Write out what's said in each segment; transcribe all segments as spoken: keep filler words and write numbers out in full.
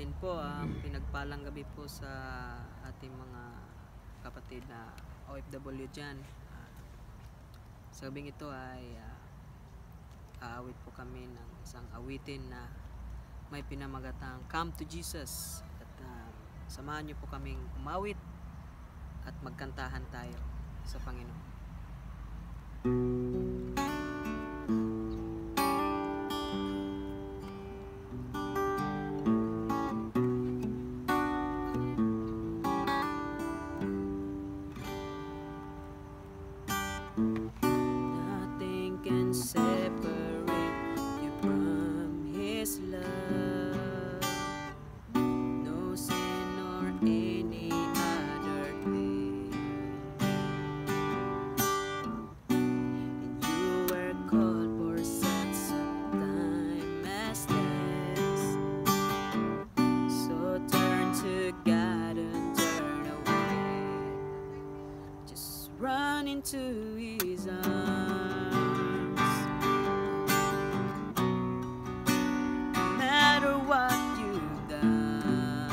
Yun po, um, pinagpalang gabi po sa ating mga kapatid na O F W dyan. Uh, sa gabing ito ay uh, aawit po kami ng isang awitin na may pinamagatang Come to Jesus. At uh, samahan niyo po kaming umawit at magkantahan tayo sa Panginoon. Nothing can separate you from His love. No sin or any other thing. And you were called for such a time as this. So turn to God and turn away. Just run into His arms. No matter what you've done,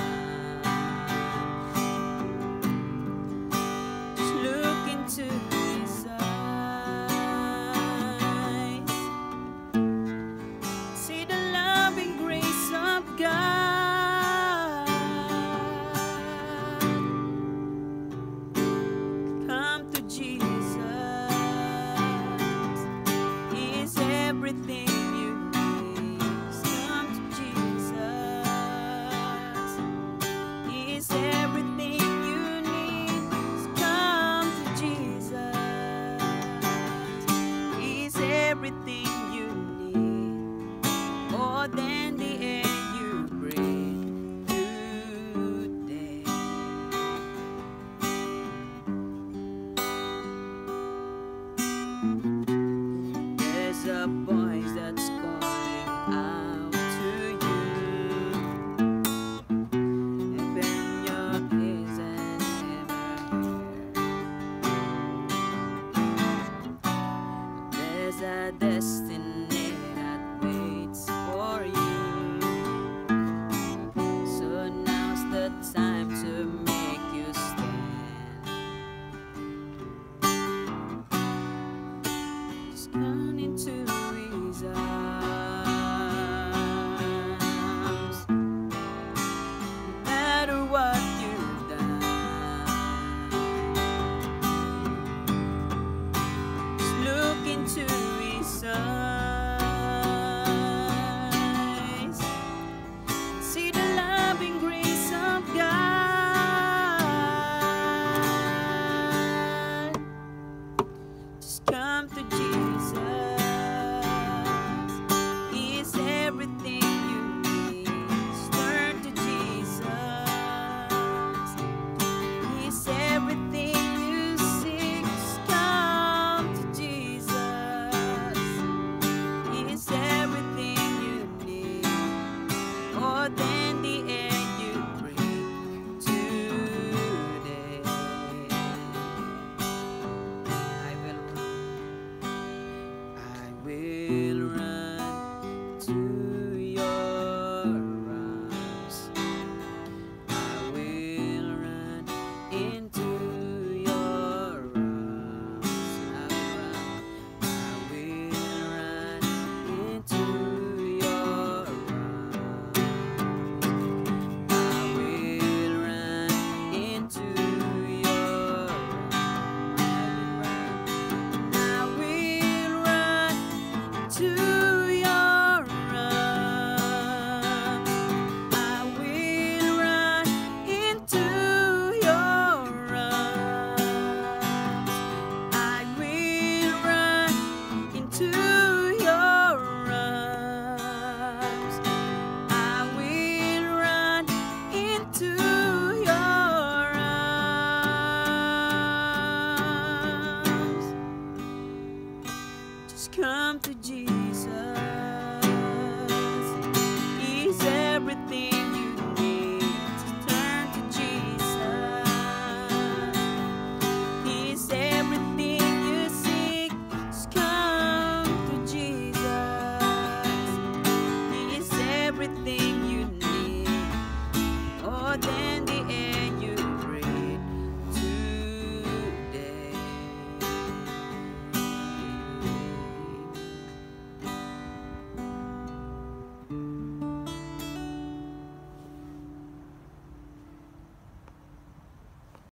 just look into His eyes. See the loving grace of God. Come to Jesus. Everything you need, come to Jesus. He is everything you need, come to Jesus. He is everything you need, more than the air you breathe today. There's a voice that's calling out to you. Open your ears and ever hear. There's a destiny that waits for you. So now's the time to make you stand. Just come into His arms. No matter what you've done, just look into His eyes. See the loving grace of God. Just come to Jesus. He is everything you need. Just turn to Jesus. He is everything you seek. Just come to Jesus. He is everything you need, more than